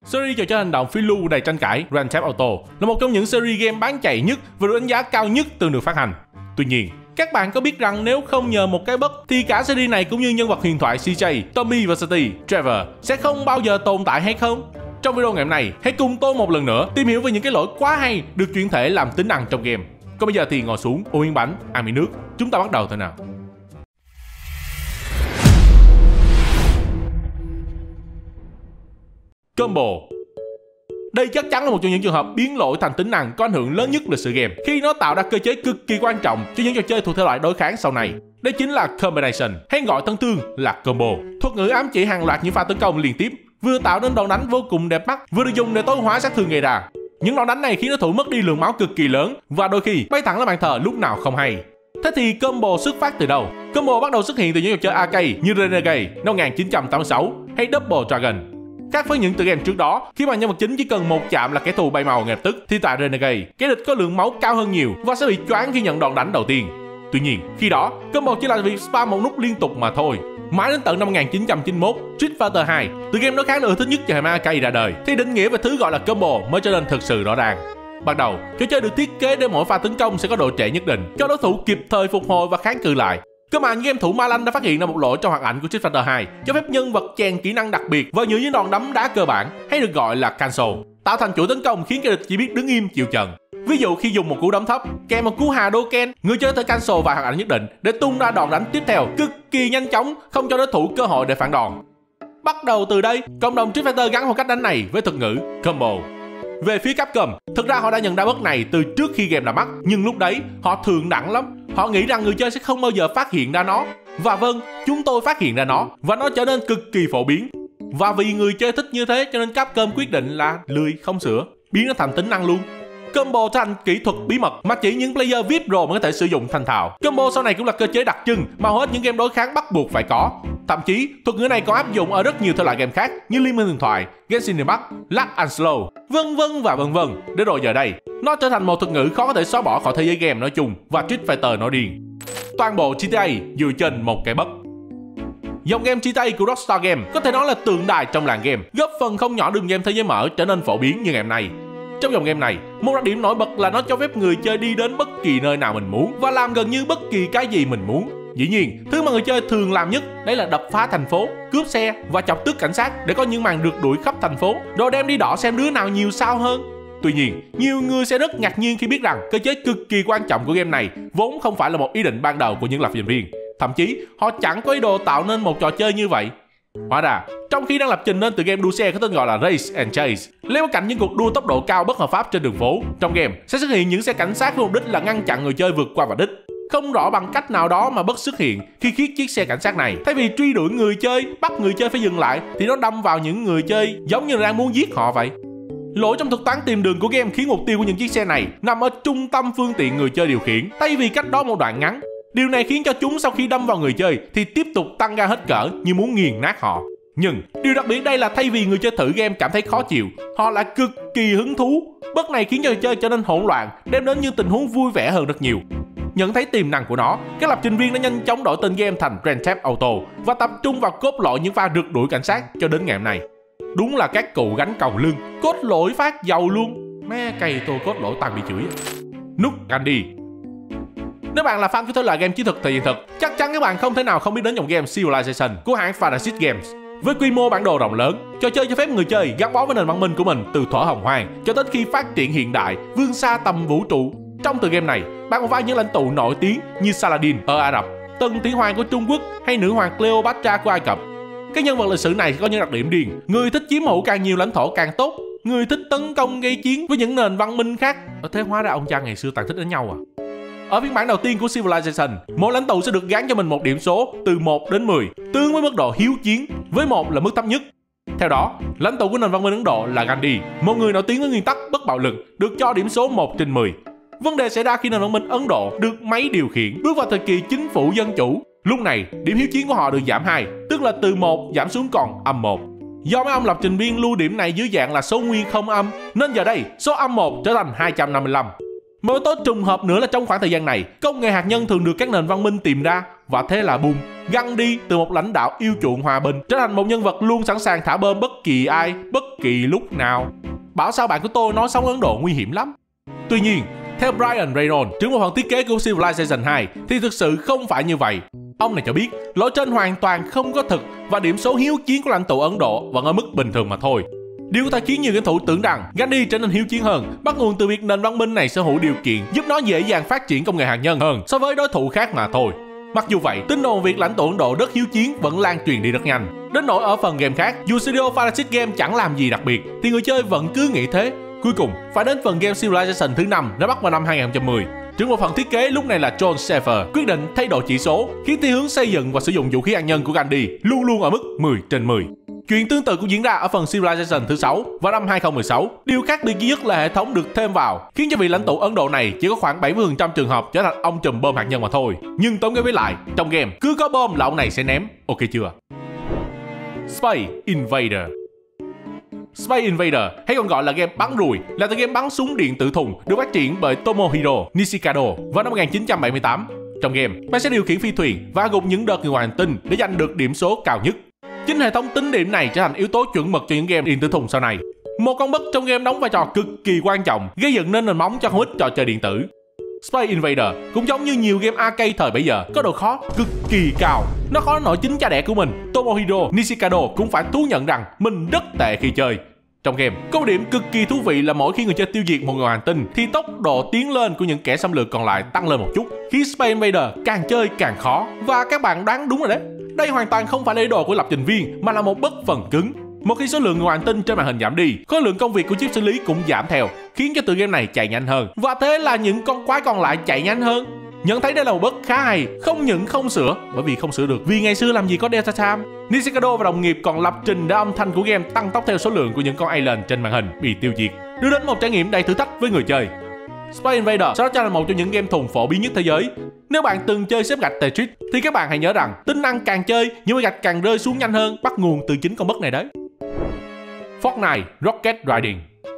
Series trò chơi hành động phiêu lưu đầy tranh cãi Grand Theft Auto là một trong những series game bán chạy nhất và được đánh giá cao nhất từng được phát hành. Tuy nhiên, các bạn có biết rằng nếu không nhờ một cái bất thì cả series này cũng như nhân vật huyền thoại CJ, Tommy và City, Trevor sẽ không bao giờ tồn tại hay không? Trong video ngày hôm nay, hãy cùng tôi một lần nữa tìm hiểu về những cái lỗi quá hay được chuyển thể làm tính năng trong game. Còn bây giờ thì ngồi xuống, uống miếng bánh, ăn miếng nước, chúng ta bắt đầu thôi nào. Combo. Đây chắc chắn là một trong những trường hợp biến lỗi thành tính năng có ảnh hưởng lớn nhất lịch sử game, khi nó tạo ra cơ chế cực kỳ quan trọng cho những trò chơi thuộc thể loại đối kháng sau này. Đây chính là combination, hay gọi thân thương là combo. Thuật ngữ ám chỉ hàng loạt những pha tấn công liên tiếp, vừa tạo nên đòn đánh vô cùng đẹp mắt, vừa được dùng để tối hóa sát thương gây ra. Những đòn đánh này khiến đối thủ mất đi lượng máu cực kỳ lớn và đôi khi bay thẳng lên bàn thờ lúc nào không hay. Thế thì combo xuất phát từ đâu? Combo bắt đầu xuất hiện từ những trò chơi arcade như Renegade năm 1986 hay Double Dragon. Khác với những tựa game trước đó, khi mà nhân vật chính chỉ cần một chạm là kẻ thù bay màu ngay lập tức, thì tại Renegade, kẻ địch có lượng máu cao hơn nhiều và sẽ bị choáng khi nhận đòn đánh đầu tiên. Tuy nhiên, khi đó, combo chỉ là việc spam một nút liên tục mà thôi. Mãi đến tận năm 1991, Street Fighter 2, tựa game đối kháng được ưa thích nhất cho hệ arcade ra đời, thì định nghĩa về thứ gọi là combo mới trở nên thực sự rõ ràng. Ban đầu, trò chơi được thiết kế để mỗi pha tấn công sẽ có độ trễ nhất định, cho đối thủ kịp thời phục hồi và kháng cự lại. Cơ mà những game thủ Ma Lanh đã phát hiện ra một lỗi trong hoạt ảnh của Street Fighter 2, cho phép nhân vật chèn kỹ năng đặc biệt vào những đòn đấm đá cơ bản, hay được gọi là cancel, tạo thành chuỗi tấn công khiến kẻ địch chỉ biết đứng im chịu trận. Ví dụ khi dùng một cú đấm thấp kèm một cú Hadouken, người chơi có thể cancel vài hoạt ảnh nhất định để tung ra đòn đánh tiếp theo cực kỳ nhanh chóng, không cho đối thủ cơ hội để phản đòn. Bắt đầu từ đây, cộng đồng Street Fighter gắn một cách đánh này với thuật ngữ combo. Về phía Capcom, thực ra họ đã nhận ra bất này từ trước khi game ra mắt, nhưng lúc đấy họ thường đẳng lắm. Họ nghĩ rằng người chơi sẽ không bao giờ phát hiện ra nó. Và vâng, chúng tôi phát hiện ra nó và nó trở nên cực kỳ phổ biến. Và vì người chơi thích như thế cho nên Capcom quyết định là lười không sửa, biến nó thành tính năng luôn. Combo thành kỹ thuật bí mật mà chỉ những player VIP Pro mới có thể sử dụng thành thạo. Combo sau này cũng là cơ chế đặc trưng mà hầu hết những game đối kháng bắt buộc phải có. Thậm chí, thuật ngữ này còn áp dụng ở rất nhiều thể loại game khác như Liên minh huyền thoại, Genshin Impact, Lock and Slow, vân vân và vân vân. Đến rồi giờ đây, nó trở thành một thuật ngữ khó có thể xóa bỏ khỏi thế giới game nói chung và Street Fighter nói riêng. Toàn bộ GTA dựa trên một cái bất. Dòng game GTA của Rockstar Games có thể nói là tượng đài trong làng game, góp phần không nhỏ đường game thế giới mở trở nên phổ biến như ngày hôm nay. Trong dòng game này, một đặc điểm nổi bật là nó cho phép người chơi đi đến bất kỳ nơi nào mình muốn và làm gần như bất kỳ cái gì mình muốn. Dĩ nhiên, thứ mà người chơi thường làm nhất đấy là đập phá thành phố, cướp xe và chọc tức cảnh sát để có những màn rượt đuổi khắp thành phố, rồi đem đi đỏ xem đứa nào nhiều sao hơn. Tuy nhiên, nhiều người sẽ rất ngạc nhiên khi biết rằng cơ chế cực kỳ quan trọng của game này vốn không phải là một ý định ban đầu của những lập trình viên. Thậm chí, họ chẳng có ý đồ tạo nên một trò chơi như vậy. Hóa ra, trong khi đang lập trình nên tựa game đua xe có tên gọi là Race and Chase, leo cạnh những cuộc đua tốc độ cao bất hợp pháp trên đường phố, trong game sẽ xuất hiện những xe cảnh sát với mục đích là ngăn chặn người chơi vượt qua vạch đích. Không rõ bằng cách nào đó mà bất xuất hiện khi khiết chiếc xe cảnh sát này, thay vì truy đuổi người chơi, bắt người chơi phải dừng lại, thì nó đâm vào những người chơi giống như là đang muốn giết họ vậy. Lỗi trong thuật toán tìm đường của game khiến mục tiêu của những chiếc xe này nằm ở trung tâm phương tiện người chơi điều khiển, thay vì cách đó một đoạn ngắn. Điều này khiến cho chúng sau khi đâm vào người chơi thì tiếp tục tăng ga hết cỡ như muốn nghiền nát họ. Nhưng điều đặc biệt đây là thay vì người chơi thử game cảm thấy khó chịu, họ lại cực kỳ hứng thú. Bất này khiến cho người chơi trở nên hỗn loạn, đem đến những tình huống vui vẻ hơn rất nhiều. Nhận thấy tiềm năng của nó, các lập trình viên đã nhanh chóng đổi tên game thành Grand Theft Auto và tập trung vào cốt lõi những pha rượt đuổi cảnh sát cho đến ngày hôm nay. Đúng là các cụ gánh cầu lưng, cốt lõi phát giàu luôn. Mẹ cày tôi cốt lõi toàn bị chửi. Nút Gandhi. Nếu bạn là fan của thể loại game chiến thuật thời hiện thực, chắc chắn các bạn không thể nào không biết đến dòng game Civilization của hãng Fantasy Games. Với quy mô bản đồ rộng lớn, trò chơi cho phép người chơi gắn bó với nền văn minh của mình từ thuở hồng hoang cho đến khi phát triển hiện đại, vươn xa tầm vũ trụ. Trong tựa game này, bạn có vai những lãnh tụ nổi tiếng như Saladin ở Ả Rập, Tân Tiến Hoàng của Trung Quốc hay nữ hoàng Cleopatra của Ai Cập. Các nhân vật lịch sử này có những đặc điểm riêng. Người thích chiếm hữu càng nhiều lãnh thổ càng tốt, người thích tấn công gây chiến với những nền văn minh khác. Thế hóa ra ông cha ngày xưa toàn thích đánh nhau à? Ở phiên bản đầu tiên của Civilization, mỗi lãnh tụ sẽ được gán cho mình một điểm số từ 1 đến 10, tương với mức độ hiếu chiến, với 1 là mức thấp nhất. Theo đó, lãnh tụ của nền văn minh Ấn Độ là Gandhi, một người nổi tiếng với nguyên tắc bất bạo lực, được cho điểm số 1/10. Vấn đề xảy ra khi nền văn minh Ấn Độ được máy điều khiển bước vào thời kỳ chính phủ dân chủ. Lúc này, điểm hiếu chiến của họ được giảm 2, tức là từ 1 giảm xuống còn -1. Do mấy ông lập trình viên lưu điểm này dưới dạng là số nguyên không âm, nên giờ đây số -1 trở thành 255. Một yếu tố trùng hợp nữa là trong khoảng thời gian này, công nghệ hạt nhân thường được các nền văn minh tìm ra Và thế là boom, Gandhi từ một lãnh đạo yêu chuộng hòa bình trở thành một nhân vật luôn sẵn sàng thả bom bất kỳ ai, bất kỳ lúc nào. Bảo sao bạn của tôi nói sống Ấn Độ nguy hiểm lắm. Tuy nhiên, theo Brian Reynolds, trưởng bộ phận thiết kế của Civilization 2, thì thực sự không phải như vậy. Ông này cho biết, lỗi trên hoàn toàn không có thực và điểm số hiếu chiến của lãnh tụ Ấn Độ vẫn ở mức bình thường mà thôi. Điều có thể khiến nhiều game thủ tưởng rằng Gandhi trở nên hiếu chiến hơn bắt nguồn từ việc nền văn minh này sở hữu điều kiện giúp nó dễ dàng phát triển công nghệ hạt nhân hơn so với đối thủ khác mà thôi. Mặc dù vậy, tin đồn việc lãnh tụ Ấn Độ rất hiếu chiến vẫn lan truyền đi rất nhanh. Đến nỗi ở phần game khác, dù studio Fanatic Game chẳng làm gì đặc biệt thì người chơi vẫn cứ nghĩ thế. Cuối cùng, phải đến phần game Civilization thứ 5 ra mắt vào năm 2010. Trưởng bộ phận thiết kế lúc này là John Schaefer quyết định thay đổi chỉ số, khiến thiên hướng xây dựng và sử dụng vũ khí hạt nhân của Gandhi luôn luôn ở mức 10/10. Chuyện tương tự cũng diễn ra ở phần Civilization thứ 6 vào năm 2016. Điều khác biệt duy nhất là hệ thống được thêm vào, khiến cho vị lãnh tụ Ấn Độ này chỉ có khoảng 70% trường hợp trở thành ông trùm bom hạt nhân mà thôi. Nhưng tóm kết với lại, trong game cứ có bom là ông này sẽ ném. Ok chưa? Space Invader. Space Invader, hay còn gọi là game bắn ruồi, là tựa game bắn súng điện tử thùng được phát triển bởi Tomohiro Nishikado vào năm 1978. Trong game, bạn sẽ điều khiển phi thuyền và gục những đợt người ngoài hành tinh để giành được điểm số cao nhất. Chính hệ thống tính điểm này trở thành yếu tố chuẩn mực cho những game điện tử thùng sau này. Một con bất trong game đóng vai trò cực kỳ quan trọng, gây dựng nên nền móng cho không ít trò chơi điện tử. Space Invader cũng giống như nhiều game arcade thời bấy giờ, có độ khó cực kỳ cao. Nó khó nổi chính cha đẻ của mình, Tomohiro Nishikado cũng phải thú nhận rằng mình rất tệ khi chơi. Trong game, có một điểm cực kỳ thú vị là mỗi khi người chơi tiêu diệt một người hành tinh thì tốc độ tiến lên của những kẻ xâm lược còn lại tăng lên một chút, khiến Space Invader càng chơi càng khó. Và các bạn đoán đúng rồi đấy, đây hoàn toàn không phải là ý đồ của lập trình viên mà là một bất phần cứng. Một khi số lượng người hành tinh trên màn hình giảm đi, khối lượng công việc của chip xử lý cũng giảm theo, khiến cho tựa game này chạy nhanh hơn. Và thế là những con quái còn lại chạy nhanh hơn. Nhận thấy đây là một bất khá hay, không những không sửa, bởi vì không sửa được vì ngày xưa làm gì có Delta Time. Nishikado và đồng nghiệp còn lập trình để âm thanh của game tăng tốc theo số lượng của những con alien trên màn hình bị tiêu diệt, đưa đến một trải nghiệm đầy thử thách với người chơi. Space Invader sau đó trở thành một trong những game thùng phổ biến nhất thế giới. Nếu bạn từng chơi xếp gạch Tetris thì các bạn hãy nhớ rằng tính năng càng chơi, những viên gạch càng rơi xuống nhanh hơn, bắt nguồn từ chính con bất này đấy. Fortnite Rocket Riding.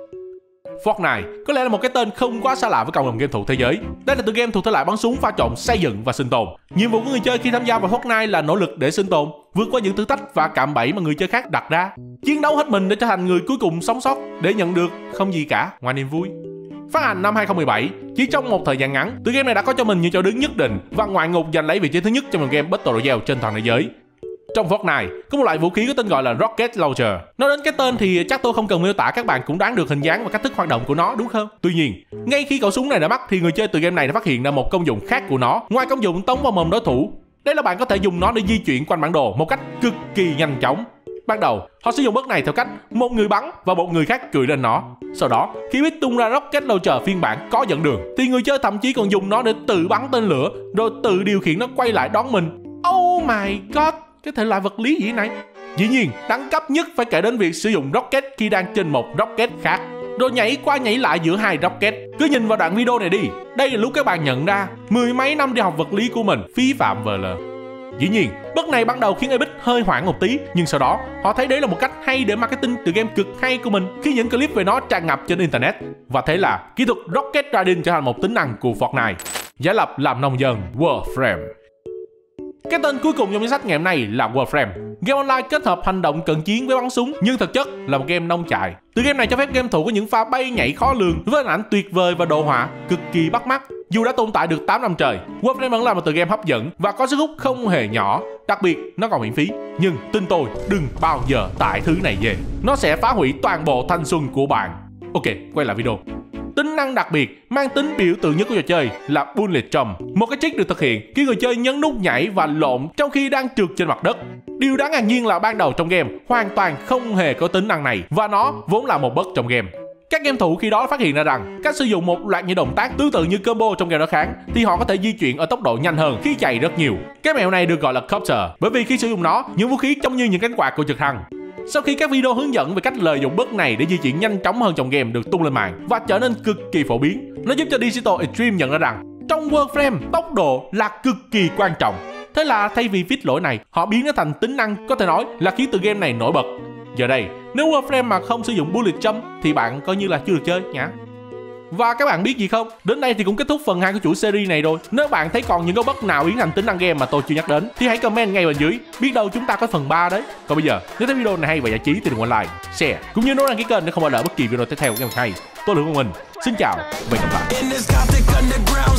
Fortnite có lẽ là một cái tên không quá xa lạ với cộng đồng game thủ thế giới. Đây là tựa game thuộc thể loại bắn súng pha trộn xây dựng và sinh tồn. Nhiệm vụ của người chơi khi tham gia vào Fortnite là nỗ lực để sinh tồn, vượt qua những thử thách và cạm bẫy mà người chơi khác đặt ra, chiến đấu hết mình để trở thành người cuối cùng sống sót để nhận được không gì cả ngoài niềm vui. Phát hành năm 2017, chỉ trong một thời gian ngắn, tựa game này đã có cho mình những chỗ đứng nhất định và ngoại ngục giành lấy vị trí thứ nhất trong một game Battle Royale trên toàn thế giới. Trong Fortnite, có một loại vũ khí có tên gọi là Rocket Launcher. Nói đến cái tên thì chắc tôi không cần miêu tả, các bạn cũng đoán được hình dáng và cách thức hoạt động của nó đúng không? Tuy nhiên, ngay khi khẩu súng này đã bắt thì người chơi tựa game này đã phát hiện ra một công dụng khác của nó, ngoài công dụng tống vào mồm đối thủ. Đây là bạn có thể dùng nó để di chuyển quanh bản đồ một cách cực kỳ nhanh chóng. Ban đầu, họ sử dụng bất này theo cách một người bắn và một người khác cười lên nó. Sau đó, khi biết tung ra Rocket Launcher phiên bản có dẫn đường, thì người chơi thậm chí còn dùng nó để tự bắn tên lửa, rồi tự điều khiển nó quay lại đón mình. Oh my god, cái thể loại vật lý gì này? Dĩ nhiên, đẳng cấp nhất phải kể đến việc sử dụng rocket khi đang trên một rocket khác, rồi nhảy qua nhảy lại giữa hai rocket. Cứ nhìn vào đoạn video này đi, đây là lúc các bạn nhận ra mười mấy năm đi học vật lý của mình phí phạm vờ lờ. Dĩ nhiên, bất này ban đầu khiến Epic hơi hoảng một tí, nhưng sau đó họ thấy đấy là một cách hay để marketing từ game cực hay của mình khi những clip về nó tràn ngập trên internet. Và thế là kỹ thuật Rocket Riding trở thành một tính năng của Fortnite. Giả lập làm nông dân Warframe. Cái tên cuối cùng trong danh sách ngày hôm nay là Warframe. Game online kết hợp hành động cận chiến với bắn súng, nhưng thực chất là một game nông trại. Tựa game này cho phép game thủ có những pha bay nhảy khó lường với hình ảnh tuyệt vời và đồ họa cực kỳ bắt mắt. Dù đã tồn tại được 8 năm trời, Warframe vẫn là một tựa game hấp dẫn và có sức hút không hề nhỏ. Đặc biệt, nó còn miễn phí. Nhưng tin tôi, đừng bao giờ tải thứ này về. Nó sẽ phá hủy toàn bộ thanh xuân của bạn. Ok, quay lại video. Tính năng đặc biệt mang tính biểu tượng nhất của trò chơi là Bullet Jump, một cái trick được thực hiện khi người chơi nhấn nút nhảy và lộn trong khi đang trượt trên mặt đất. Điều đáng ngạc nhiên là ban đầu trong game hoàn toàn không hề có tính năng này và nó vốn là một bug trong game. Các game thủ khi đó phát hiện ra rằng cách sử dụng một loạt những động tác tương tự như combo trong game đối kháng thì họ có thể di chuyển ở tốc độ nhanh hơn khi chạy rất nhiều. Cái mẹo này được gọi là copter, bởi vì khi sử dụng nó, những vũ khí trông như những cánh quạt của trực thăng. Sau khi các video hướng dẫn về cách lợi dụng bug này để di chuyển nhanh chóng hơn trong game được tung lên mạng và trở nên cực kỳ phổ biến, nó giúp cho Digital Extreme nhận ra rằng trong Warframe tốc độ là cực kỳ quan trọng. Thế là thay vì fix lỗi này, họ biến nó thành tính năng có thể nói là khiến tựa game này nổi bật. Giờ đây, nếu Warframe mà không sử dụng Bullet Jump thì bạn coi như là chưa được chơi nhá. Và các bạn biết gì không? Đến đây thì cũng kết thúc phần 2 của chuỗi series này rồi. Nếu bạn thấy còn những góc bất nào biến thành tính năng game mà tôi chưa nhắc đến thì hãy comment ngay bên dưới. Biết đâu chúng ta có phần 3 đấy. Còn bây giờ, nếu thấy video này hay và giải trí thì đừng quên like, share cũng như nút đăng ký kênh để không bỏ lỡ bất kỳ video tiếp theo của game hay. Tôi là Hương Minh. Xin chào và hẹn gặp lại.